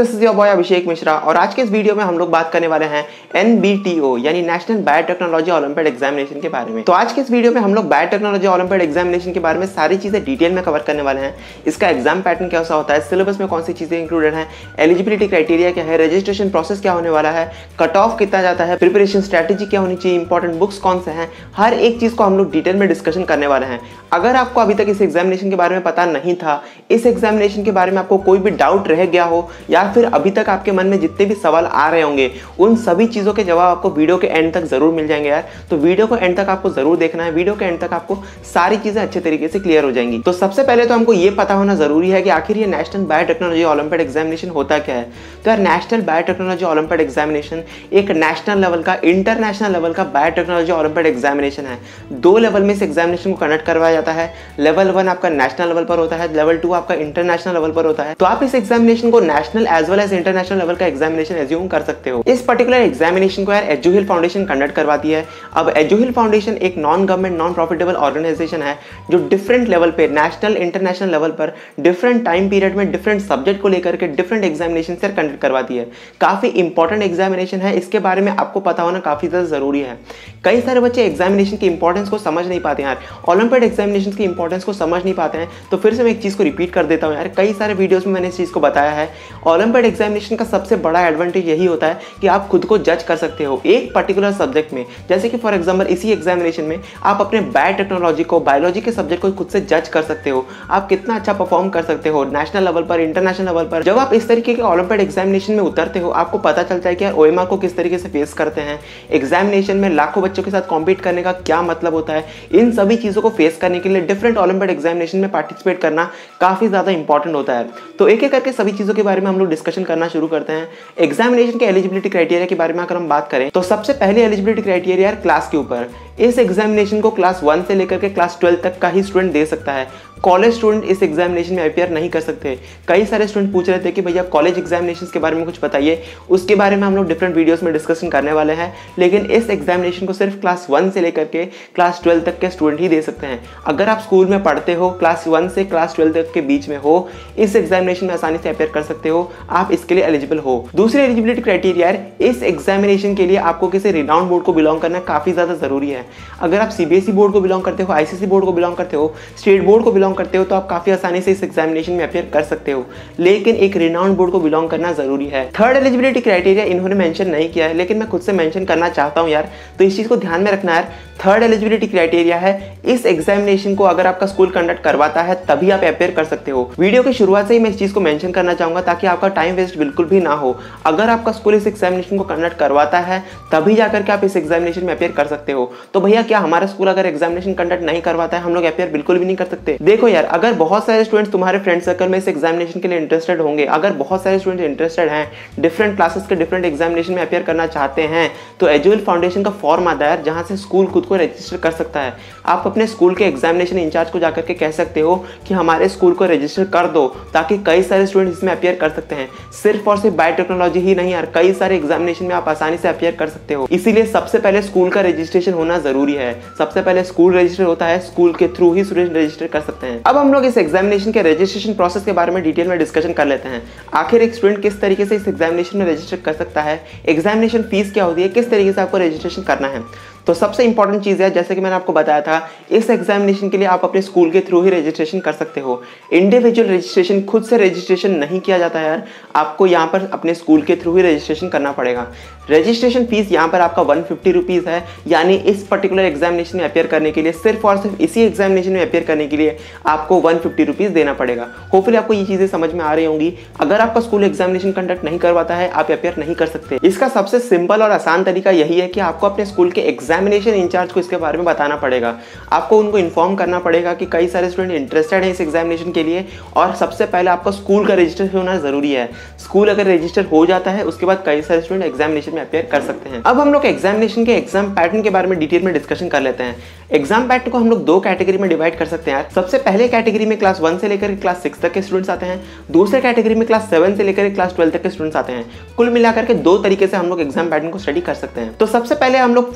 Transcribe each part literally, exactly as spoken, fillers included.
This is your boy Abhishek Mishra और आज के इस वीडियो में हम लोग बात करने वाले हैं एन बी टी ओ यानी नेशनल बायोटेक्नोलॉजी ओलंपियाड एग्जामिनेशन के बारे में। तो आज के इस वीडियो में हम लोग बायोटेक्नोलॉजी ओलंपियाड एग्जामिनेशन के बारे में सारी चीजें डिटेल में कवर करने वाले हैं। इसका एग्जाम पैटर्न कैसा होता है, सिलेबस में कौन सी चीजें इंक्लूडेड है, एलिजिबिलिटी क्राइटेरिया क्या है, रजिस्ट्रेशन प्रोसेस क्या होने वाला है, कट ऑफ कितना जाता है, प्रिपरेशन स्ट्रेटेजी क्या होनी चाहिए, इंपॉर्टेंट बुक्स कौन से हैं, हर एक चीज को हम लोग डिटेल में डिस्कशन करने वाले हैं। अगर आपको अभी तक इस एग्जामिनेशन के बारे में पता नहीं था, इस एग्जामिनेशन के बारे में आपको कोई भी डाउट रह गया हो या फिर अभी तक आपके मन में जितने भी सवाल आ रहे होंगे उन सभी चीजों के जवाब आपको वीडियो के एंड तक जरूर मिल जाएंगे यार। तो वीडियो को एंड तक आपको जरूर देखना है, वीडियो के एंड तक आपको सारी चीजें अच्छे तरीके से क्लियर हो जाएंगी। तो सबसे पहले तो हमको ये पता होना जरूरी है कि आखिर ये नेशनल बायोटेक्नोलॉजी ओलंपियाड एग्जामिनेशन होता क्या है। तो यार नेशनल बायोटेक्नोलॉजी ओलंपियाड एग्जामिनेशन एक नेशनल लेवल का, इंटरनेशनल लेवल का बायोटेक्नोलॉजी ओलंपियाड एग्जामिनेशन है। दो लेवल में इस एग्जामिनेशन को कंडक्ट करवाया जाता है। लेवल वन आपका नेशनल लेवल पर होता है, लेवल टू आपका इंटरनेशनल लेवल पर होता है। तो आप इस एग्जामिनेशन को national as well as international level का एग्जामिनेशन एज्यूम कर सकते हो। इस पर्टिकुलर एग्जामिनेशन को यार एजुहिल फाउंडेशन कंडक्ट करवाती है। अब एजुहिल फाउंडेशन एक non government non profitable organisation है जो डिफरेंट लेवल पे, नेशनल इंटरनेशनल लेवल पर डिफरेंट टाइम पीरियड में डिफरेंट सब्जेक्ट को लेकर के डिफरेंट एग्जामिनेशन से कंडक्ट करवाती है। काफी इंपॉर्टेंट एग्जामिनेशन है, इसके बारे में आपको पता होना काफी ज्यादा जरूरी है। कई सारे बच्चे एग्जामिनेशन की इंपॉर्टेंस को समझ नहीं पाते यार, ओलंपियाड एग्जामिनेशन की इंपॉर्टेंस को समझ नहीं पाते हैं। तो फिर से मैं एक चीज को रिपीट कर देता हूं यार, कई सारे वीडियोस में मैंने इस चीज को बताया है। ओलंपियाड एग्जामिनेशन का सबसे बड़ा एडवांटेज यही होता है कि आप खुद को जज कर सकते हो एक पर्टिकुलर सब्जेक्ट में। जैसे कि फॉर एग्जांपल इसी एग्जामिनेशन में आप अपने बायोटेक्नोलॉजी को, बायोलॉजी के सब्जेक्ट को खुद से जज कर सकते हो, आप कितना अच्छा परफॉर्म कर सकते हो नेशनल लेवल पर, इंटरनेशनल लेवल पर। जब आप इस तरीके के ओलंपियाड एग्जामिनेशन में उतरते हो आपको पता चलता है कि यार ओएमआर को किस तरीके से फेस करते हैं, एग्जामिनेशन में लाखों बच्चों के साथ कॉम्पीट करने का क्या मतलब होता है। इन सभी चीजों को फेस करने के लिए डिफरेंट ओलंपियाड एग्जामिनेशन में पार्टिसिपेट करना काफी ज्यादा इंपॉर्टेंट होता है। तो एक एक करके सभी चीजों के बारे में हम लोग डिस्कशन करना शुरू करते हैं। एग्जामिनेशन के एलिजिबिलिटी क्राइटेरिया के बारे में अगर हम बात करें तो सबसे पहले एलिजिबिलिटी क्राइटेरिया क्लास के ऊपर। इस एग्जामिनेशन को क्लास वन से लेकर के क्लास ट्वेल्व तक का ही स्टूडेंट दे सकता है। कॉलेज स्टूडेंट इस एग्जामिनेशन में अपियर नहीं कर सकते। कई सारे स्टूडेंट पूछ रहे थे कि भैया कॉलेज एग्जामिनेशन के बारे में कुछ बताइए, उसके बारे में हम लोग डिफरेंट वीडियोस में डिस्कशन करने वाले हैं। लेकिन इस एग्जामिनेशन को सिर्फ क्लास वन से लेकर के क्लास ट्वेल्व तक के स्टूडेंट ही दे सकते हैं। अगर आप स्कूल में पढ़ते हो, क्लास वन से क्लास ट्वेल्व तक के बीच में हो, इस एग्जामिनेशन में आसानी से अपियर कर सकते हो, आप इसके लिए एलिजिबल हो। दूसरी एलिजिबिलिटी क्राइटेरिया, इस एग्जामिनेशन के लिए आपको किसी रिनाउंड बोर्ड को बिलोंग करना काफी ज्यादा जरूरी है। अगर आप सीबीएसई बोर्ड को बिलोंग करते हो, आईसीएसई बोर्ड को बिलोंग करते हो, स्टेट बोर्ड को बिलोंग करते हो तो आप काफी आसानी से इस एग्जामिनेशन में अपियर कर सकते हो। लेकिन एक रिनाउंड बोर्ड को बिलोंग करना जरूरी है। थर्ड एलिजिबिलिटी क्राइटेरिया इन्होंने मेंशन नहीं किया है लेकिन मैं खुद से मेंशन करना चाहता हूं यार, तो इस चीज को ध्यान में रखना यार। थर्ड एलिजिबिलिटी क्राइटेरिया है इस एग्जामिनेशन को अगर आपका स्कूल कंडक्ट करवाता है तभी आप अपियर कर सकते हो। वीडियो की शुरुआत से ही मैं इस चीज को मेंशन करना चाहूंगा ताकि आपका टाइम वेस्ट बिल्कुल भी ना हो। अगर आपका स्कूल इस एग्जामिनेशन को कंडक्ट करवाता है तभी जाकर के आप इस एग्जामिनेशन में अपियर कर सकते हो। तो भैया क्या हमारा स्कूल अगर एग्जामिनेशन कंडक्ट नहीं करवाता है हम लोग अपियर बिल्कुल भी नहीं कर सकते? देखो यार, अगर बहुत सारे स्टूडेंट्स तुम्हारे फ्रेंड सर्कल में इस एग्जामिनेशन के लिए इंटरेस्टेड होंगे, अगर बहुत सारे स्टूडेंट्स इंटरेस्टेड हैं, डिफरेंट क्लासेस के डिफरेंट एग्जामिनेशन में अपियर करना चाहते हैं, तो एजुहिल फाउंडेशन का फॉर्म आता है जहां से स्कूल खुद को रजिस्टर कर सकता है। आप अपने स्कूल के एग्जामिनेशन इंचार्ज को जाकर के कह सकते हो कि हमारे स्कूल को रजिस्टर कर दो ताकि कई सारे स्टूडेंट इसमें अपियर कर सकते हैं। सिर्फ और सिर्फ बायोटेक्नोलॉजी ही नहीं यार, कई सारे एग्जामिनेशन में आप आसानी से अपियर कर सकते हो। इसीलिए सबसे पहले स्कूल का रजिस्ट्रेशन होना जरूरी है। सबसे पहले स्कूल रजिस्टर होता है, स्कूल के थ्रू ही स्टूडेंट रजिस्टर कर सकते हैं। अब हम लोग इस एग्जामिनेशन के रजिस्ट्रेशन प्रोसेस के बारे में डिटेल में डिस्कशन कर लेते हैं। आखिर एक स्टूडेंट किस तरीके से इस एग्जामिनेशन में रजिस्टर कर सकता है, एग्जामिनेशन फीस क्या होती है, किस तरीके से आपको रजिस्ट्रेशन करना है। तो सबसे इंपॉर्टेंट चीज है, जैसे कि मैंने आपको बताया था, इस एग्जामिनेशन के लिए आप अपने स्कूल के थ्रू ही रजिस्ट्रेशन कर सकते हो। इंडिविजुअल रजिस्ट्रेशन, खुद से रजिस्ट्रेशन नहीं किया जाता है यार, आपको यहाँ पर अपने स्कूल के थ्रू ही रजिस्ट्रेशन करना पड़ेगा। रजिस्ट्रेशन फीस यहाँ पर आपका वन फिफ्टी रुपीज है, यानी इस पर्टिकुलर एग्जामिनेशन में अपियर करने के लिए, सिर्फ और सिर्फ इसी एग्जामिनेशन में अपियर करने के लिए आपको वन फिफ्टी रुपीज देना पड़ेगा। होपफुली आपको ये चीजें समझ में आ रही होंगी। अगर आपका स्कूल एग्जामिनेशन कंडक्ट नहीं करवाता है आप अपियर नहीं कर सकते। इसका सबसे सिंपल और आसान तरीका यही है कि आपको अपने स्कूल के एग्जामिनेशन इंचार्ज को इसके बारे में बताना पड़ेगा। आपको उनको इन्फॉर्म करना पड़ेगा कि कई सारे स्टूडेंट इंटरेस्टेड हैं इस एग्जामिनेशन के लिए और सबसे पहले आपका स्कूल का रजिस्टर होना जरूरी है। स्कूल अगर रजिस्टर हो जाता है उसके बाद कई सारे स्टूडेंट एग्जामिनेशन में अपियर कर सकते हैं। अब हम लोग एग्जामिनेशन के एग्जाम पैटर्न के बारे में डिटेल में डिस्कशन कर लेते हैं। एग्जाम पैटर्न को हम लोग दो कैटेगरी में डिवाइड कर सकते हैं। सबसे पहले कैटेगरी में क्लास वन से लेकर क्लास सिक्स तक के स्टूडेंट्स आते हैं, दूसरे कैटेगरी में क्लास सेवन से लेकर क्लास ट्वेल्व तक के स्टूडेंट्स आते हैं। कुल मिलाकर के दो तरीके से हम लोग एग्जाम पैटर्न को स्टडी कर सकते हैं। तो सबसे पहले हम लोग फर्स्ट कैटेगरी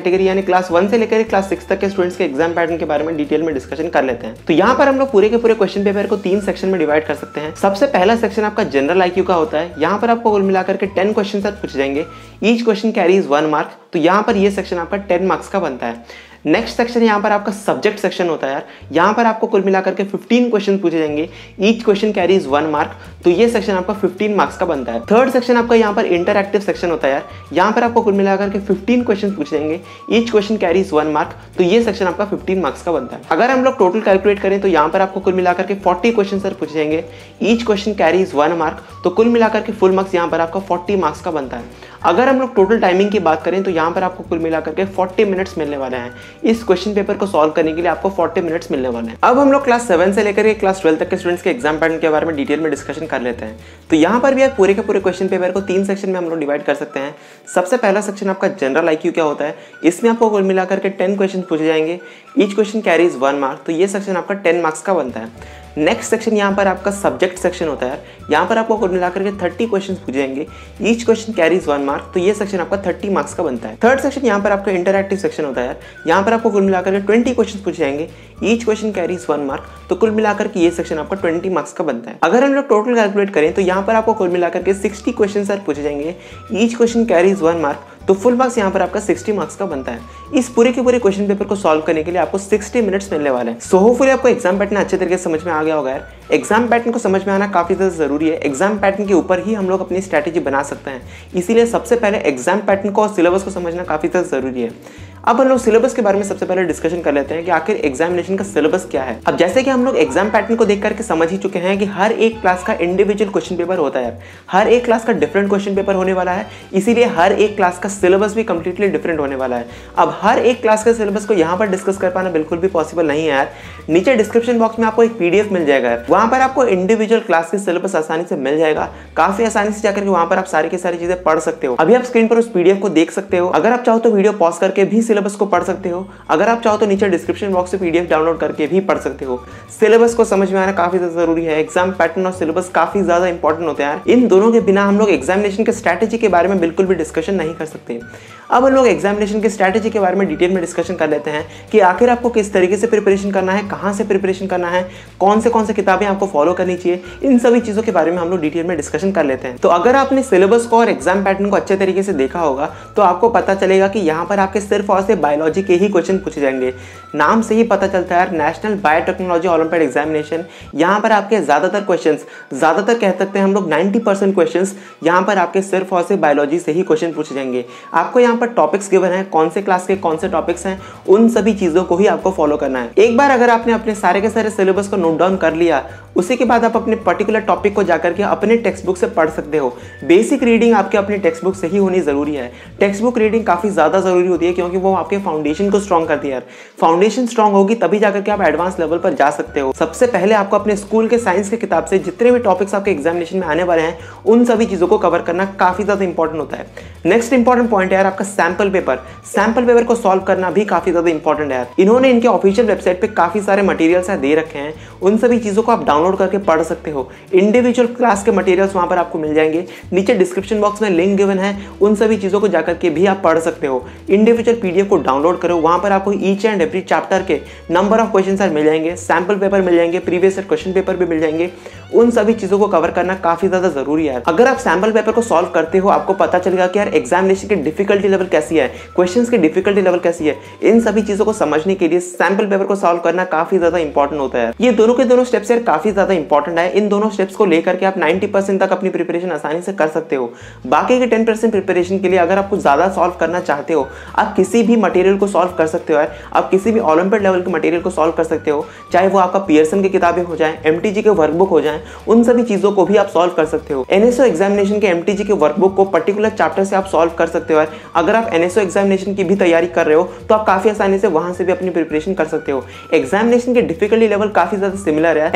कैटेगरी यानी क्लास वन से लेकर क्लास सिक्स तक के स्टूडेंट्स के एग्जाम पैटर्न के बारे में डिटेल में डिस्कशन कर लेते हैं। तो यहाँ पर हम लोग पूरे के पूरे क्वेश्चन पेपर को तीन सेक्शन में डिवाइड कर सकते हैं। सबसे पहला सेक्शन आपका जनरल आईक्यू का होता है। यहाँ पर आपको कुल मिलाकर के टेन क्वेश्चन पूछे जाएंगे। Each question carries one mark. तो यहाँ पर ये सेक्शन आपका टेन मार्क्स का बनता है। नेक्स्ट सेक्शन यहाँ पर आपका सब्जेक्ट सेक्शन होता है यार। यहाँ पर आपको कुल मिलाकर के फिफ्टीन क्वेश्चन पूछे जाएंगे। Each question carries one mark. तो ये सेक्शन आपका फिफ्टीन मार्क्स का बनता है। थर्ड सेक्शन आपका यहाँ पर इंटरएक्टिव सेक्शन होता है यार। यहाँ पर आपको कुल मिलाकर के फिफ्टीन क्वेश्चन पूछे जाएंगे। Each question carries one mark. तो ये सेक्शन आपका फिफ्टीन मार्क्स का बनता है। अगर हम लोग टोटल कैलकुलेट करें तो यहाँ पर आपको कुल मिलाकर के फोर्टी क्वेश्चन सर पूछे जाएंगे। Each question carries one mark. तो कुल मिलाकर के फुल मार्क्स यहाँ पर आपका फोर्टी मार्क्स का बनता है। अगर हम लोग टोटल टाइमिंग की बात करें तो यहाँ पर आपको कुल मिलाकर के फोर्टी मिनट्स मिलने वाले हैं। इस क्वेश्चन पेपर को सॉल्व करने के लिए आपको फोर्टी मिनट्स मिलने वाले हैं। अब हम लोग क्लास सेवन से लेकर क्लास ट्वेल्व तक के स्टूडेंट्स के एग्जाम पैटर्न के बारे में डिटेल में डिस्कशन कर लेते हैं। तो यहाँ पर भी आप पूरे के पूरे क्वेश्चन पेपर को तीन सेक्शन में हम लोग डिवाइड कर सकते हैं। सबसे पहला सेक्शन आपका जनरल आईक्यू क्या होता है। इसमें आपको कुल मिलाकर के टेन क्वेश्चन पूछे जाएंगे। Each question carries one mark. तो ये सेक्शन आपका टेन मार्क्स का बनता है। नेक्स्ट सेक्शन यहाँ पर आपका सब्जेक्ट सेक्शन होता है। यहाँ पर आपको कुल मिलाकर के थर्टी क्वेश्चन पूछे जाएंगे। Each question carries one mark. तो ये सेक्शन आपका थर्टी मार्क्स का बनता है। थर्ड सेक्शन यहाँ पर आपका इंटरएक्टिव सेक्शन होता है। यहाँ पर आपको कुल मिलाकर के ट्वेंटी क्वेश्चन पूछे जाएंगे। Each question carries one mark. तो कुल मिलाकर के ये सेक्शन आपका ट्वेंटी मार्क्स का बनता है। अगर हम लोग टोटल कैलकुलेट करें तो यहाँ पर आपको कुल मिलाकर के सिक्सटी क्वेश्चन सर पूछे जाएंगे। Each question carries one mark. तो फुल मार्क्स यहाँ पर आपका सिक्सटी मार्क्स का बनता है। इस पूरे के पूरे क्वेश्चन पेपर को सॉल्व करने के लिए आपको सिक्सटी मिनट्स मिलने वाले हैं। सो होपफुली आपको एग्जाम पैटर्न अच्छे तरीके से समझ में आ गया होगा यार। एग्जाम पैटर्न को समझ में आना काफी ज्यादा जरूरी है। एग्जाम पैटर्न के ऊपर ही हम लोग अपनी स्ट्रैटेजी बना सकते हैं। इसीलिए सबसे पहले एग्जाम पैटर्न को और सिलेबस को समझना काफी ज्यादा जरूरी है। अब हम लोग सिलेबस के बारे में सबसे पहले डिस्कशन कर लेते हैं कि आखिर एग्जामिनेशन का सिलेबस क्या है। अब जैसे कि हम लोग एग्जाम पैटर्न को देख करके समझ ही चुके हैं कि हर एक क्लास का इंडिविजुअल क्वेश्चन पेपर होता है। हर एक क्लास का डिफरेंट क्वेश्चन पेपर होने वाला है। इसीलिए हर एक क्लास का सिलेबस भी कंप्लीटली डिफरेंट होने वाला है। अब हर एक क्लास के सिलेबस को यहाँ पर डिस्कस कर पाना बिल्कुल भी पॉसिबल नहीं है यार। नीचे डिस्क्रिप्शन बॉक्स में आपको एक पीडीएफ मिल जाएगा। वहां पर आपको इंडिविजुअल क्लास के सिलेबस आसानी से मिल जाएगा। काफी आसानी से जाकर के वहां पर आप सारी की सारी चीजें पढ़ सकते हो। अभी आप स्क्रीन पर उस पीडीएफ को देख सकते हो। अगर आप चाहो तो वीडियो पॉज करके भी सिलेबस को पढ़ सकते हो। अगर आप चाहो तो नीचे डिस्क्रिप्शन बॉक्स से पीडीएफ डाउनलोड करके भी पढ़ सकते हो। सिलेबस को समझ में आना काफी ज्यादा जरूरी है। एग्जाम पैटर्न और सिलेबस काफी ज्यादा इंपॉर्टेंट होते हैं। इन दोनों के बिना हम लोग एग्जामिनेशन के स्ट्रैटेजी के बारे में बिल्कुल भी डिस्कशन नहीं कर सकते। अब हम लोग एग्जामिनेशन की स्ट्रैटेजी के बारे में डिटेल में डिस्कशन कर लेते हैं कि आखिर आपको किस तरीके से प्रिपरेशन करना है, कहां से प्रिपरेशन करना है, कौन से कौन से किताबें आपको फॉलो करनी चाहिए। इन सभी चीजों के बारे में हम लोग डिटेल में डिस्कशन कर लेते हैं। तो अगर आपने सिलेबस को और एग्जाम पैटर्न को अच्छे तरीके से देखा होगा तो आपको पता चलेगा कि यहाँ पर आपके सिर्फ और सिर्फ बायोलॉजी के ही क्वेश्चन पूछे जाएंगे। नाम से ही पता चलता है नेशनल बायोटेक्नोलॉजी ओलंपियाड एग्जामिनेशन। यहाँ पर आपके ज्यादातर क्वेश्चंस, ज्यादातर कह सकते हैं हम लोग नाइन्टी परसेंट क्वेश्चंस यहाँ पर आपके सिर्फ और सिर्फ बायोलॉजी से ही क्वेश्चन पूछे जाएंगे। आपको यहाँ पर टॉपिक्स गिवन है, कौन से क्लास के कौन से टॉपिक्स हैं, उन सभी चीजों को ही आपको फॉलो करना है। एक बार अगर आपने अपने सारे के सारे सिलेबस को नोट डाउन कर लिया, उसी के बाद आप अपने पर्टिकुलर टॉपिक को जाकर के अपने टेक्स्ट बुक से पढ़ सकते हो। बेसिक रीडिंग आपके अपने टेक्स्ट बुक से ही होनी जरूरी है। टेक्स्ट बुक रीडिंग काफी ज्यादा जरूरी होती है क्योंकि वो आपके फाउंडेशन को स्ट्रॉन्ग करती है। फाउंडेशन स्ट्रॉन्ग होगी तभी जाकर के आप एडवांस लेवल पर जा सकते हो। सबसे पहले आपको अपने स्कूल के साइंस के किताब से जितने भी टॉपिक्स आपके एग्जामिनेशन में आने वाले हैं उन सभी चीजों को कवर करना काफी ज्यादा इंपॉर्टेंट होता है। नेक्स्ट इंपॉर्टेंट पॉइंट है यार आपका सैंपल पेपर। सैंपल पेपर को सॉल्व करना भी काफी ज्यादा इंपॉर्टेंट है। इन्होंने इनके ऑफिशियल वेबसाइट पे काफी सारे मटेरियल्स दे रखे हैं। उन सभी चीजों को आप डाउनलोड करके पढ़ सकते हो। इंडिविजुअल क्लास के मटेरियल्स वहां पर आपको मिल जाएंगे। नीचे डिस्क्रिप्शन बॉक्स में लिंक गिवन है, उन सभी चीजों को जाकर के भी आप पढ़ सकते हो। इंडिविजुअल पीडीएफ को डाउनलोड करो, वहां पर आपको ईच एंड एवरी चैप्टर के नंबर ऑफ क्वेश्चन मिल जाएंगे, सैंपल पेपर मिल जाएंगे, प्रीवियस ईयर क्वेश्चन पेपर भी मिल जाएंगे। उन सभी चीजों को कवर करना काफी ज्यादा जरूरी है। अगर आप सैंपल पेपर को सॉल्व करते हो आपको पता चलेगा कि यार एग्जामिनेशन की डिफिकल्टी लेवल कैसी है, क्वेश्चंस की डिफिकल्टी लेवल कैसी है। इन सभी चीजों को समझने के लिए सैंपल पेपर को सॉल्व करना काफी ज्यादा इंपॉर्टेंट होता है। ये दोनों के दोनों स्टेप्स यार काफी ज्यादा इंपॉर्टेंट है। इन दोनों स्टेप्स को लेकर के आप नाइन्टी परसेंट तक अपनी प्रिपरेशन आसानी से कर सकते हो। बाकी के टेन परसेंट प्रिपरेशन के लिए अगर आप कुछ ज्यादा सॉल्व करना चाहते हो आप किसी भी मटेरियल को सॉल्व कर सकते हो यार। आप किसी भी ओलंपियाड लेवल के मटेरियल को सॉल्व कर सकते हो, चाहे वो आपका पियर्सन की किताबें हो जाए, एमटीजी के वर्कबुक हो जाए, उन सभी चीजों को भी आप सॉल्व कर सकते हो। एनएसओ एग्जामिनेशन के एमटीजी के वर्कबुक को पर्टिकुलर चैप्टर से आप सॉल्व कर सकते हो यार। अगर आप एनएसओ एग्जामिनेशन की भी तैयारी कर रहे हो तो आप काफी आसानी से वहां से भी अपनी प्रिपरेशन कर सकते हो। एग्जामिनेशन के डिफिकल्टी लेवल काफी ज्यादा सिमिलर है। एनएसओ की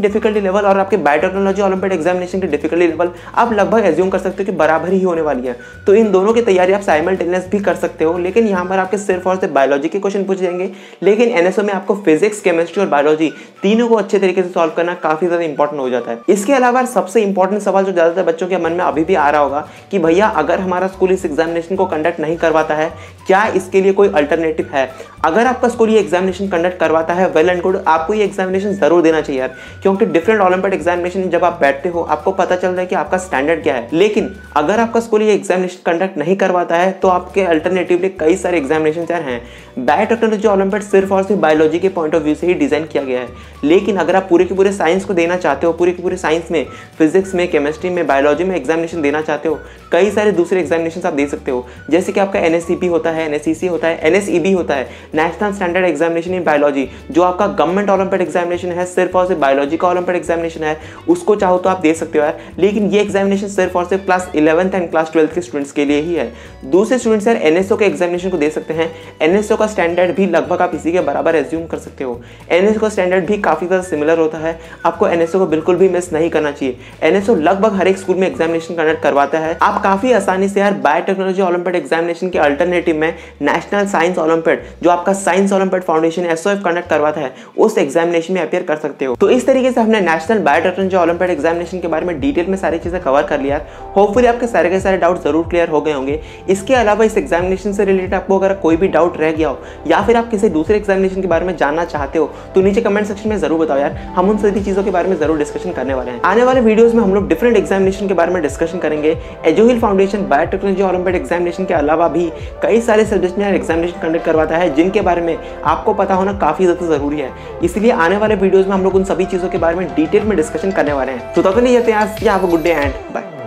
डिफिकल्टी लेवल और आपके बायोटेक्नोलॉजी ओलंपियाड एग्जामिनेशन की डिफिकल्टी लेवल आप लगभग एज्यूम कर सकते हो कि बराबर ही होने वाली है। तो इन दोनों की तैयारी आप साइमल्टेनियस भी कर सकते हो, लेकिन यहाँ पर आपके सिर्फ और सिर्फ बायोलॉजी के क्वेश्चन पूछे जाएंगे। लेकिन एनएसओ में आपको फिजिक्स, केमिस्ट्री और बायोलॉजी तीनों को अच्छे तरीके से सॉल्व करना काफी ज्यादा इंपॉर्टेंट हो जाता है। इसके अलावा सबसे इंपॉर्टेंट सवाल जो ज्यादातर बच्चों के मन में अभी भी आ रहा होगा कि भैया अगर हमारा स्कूल इस एग्जामिनेशन को कंडक्ट नहीं करवाता है, क्या इसके लिए कोई अल्टरनेटिव है? अगर आपका स्कूल ये एग्जामिनेशन कंडक्ट करवाता है, वेल एंड गुड, आपको ये एग्जामिनेशन जरूर देना चाहिए यार, क्योंकि डिफरेंट ओलंपियाड एग्जामिनेशन जब आप बैठते हो आपको पता चल रहा है कि आपका स्टैंडर्ड क्या है। लेकिन अगर आपका स्कूल ये एग्जामिनेशन कंडक्ट नहीं करवाता है तो आपके अल्टरनेटिवली कई सारे एग्जामिनेशन यार हैं। बायोटेक्नोलॉजी ओलंपियाड सिर्फ और सिर्फ बायोलॉजी के पॉइंट ऑफ व्यू से ही डिजाइन किया गया है, लेकिन अगर आप पूरे के पूरे साइंस को देना चाहते हो, पूरे के पूरे साइंस में, फिजिक्स में, केमिस्ट्री में, बायोलॉजी में एग्जामिनेशन देना चाहते हो, कई सारे दूसरे एग्जामिनेशन आप दे सकते हो, जैसे कि आपका एनएससीपी होता है, एनएससीसी होता है, एनएसईबी होता है, national standard examination in biology, जो आपका गवर्नमेंट ओलंपियाड एग्जामिनेशन है, सिर्फ और सिर्फ बायोलॉजी का ओलंपियाड एग्जामिनेशन है, उसको चाहो तो आप दे सकते हो यार। लेकिन ये एग्जामिनेशन सिर्फ और सिर्फ class eleventh and class twelfth के स्टूडेंट्स के लिए ही है। दूसरे स्टूडेंट्स यार एनएसओ के एग्जामिनेशन को दे सकते हैं। एनएसओ का स्टैंडर्ड भी लगभग आप इसी के बराबर एज्यूम कर सकते हो। एनएसओ का स्टैंडर्ड भी काफी ज्यादा सिमिलर होता है, आपको एनएसओ को बिल्कुल भी मिस नहीं करना चाहिए। एनएसओ लगभग हर एक स्कूल में एग्जामिनेशन कंडक्ट करवाता है। आप काफी आसानी से यार बायोटेक्नोलॉजी ओलंपियाड एग्जामिनेशन के अल्टरनेटिव में नेशनल साइंस ओलंपियाड, जो आपका science olympiad foundation SOF conduct करवाता है, उस एग्जामिनेशन में अपीयर कर सकते हो। तो इस तरीके से हमने नेशनल बायोटेक्नोलॉजी ओलंपियाड एग्जामिनेशन के बारे में डिटेल में सारी चीजें कवर कर लिया। होपफुली आपके सारे के सारे डाउट जरूर क्लियर हो गए होंगे। इसके अलावा इस एग्जामिनेशन से रिलेटेड आपको अगर कोई भी डाउट रह गया हो या फिर आप किसी दूसरे एग्जामिनेशन के बारे में जानना चाहते हो तो नीचे कमेंट सेक्शन में जरूर बताओ यार, हम उन सभी चीजों के बारे में जरूर डिस्कशन करने वाले हैं। आने वाले वीडियोस में हम लोग डिफरेंट एग्जामिनेशन के बारे में डिस्कशन करेंगे। Eduhill foundation biotechnology olympiad examination के अलावा भी कई सारे सब्जेक्ट में एग्जामिनेशन कंडक्ट करवाता है, जिनके बारे में आपको पता होना काफी ज्यादा जरूरी है। इसलिए आने वाले वीडियोस में हम लोग उन सभी चीजों के बारे में डिटेल में डिस्कशन करने वाले हैं। तो तब तक नहीं जाते हैं, have a good day and bye.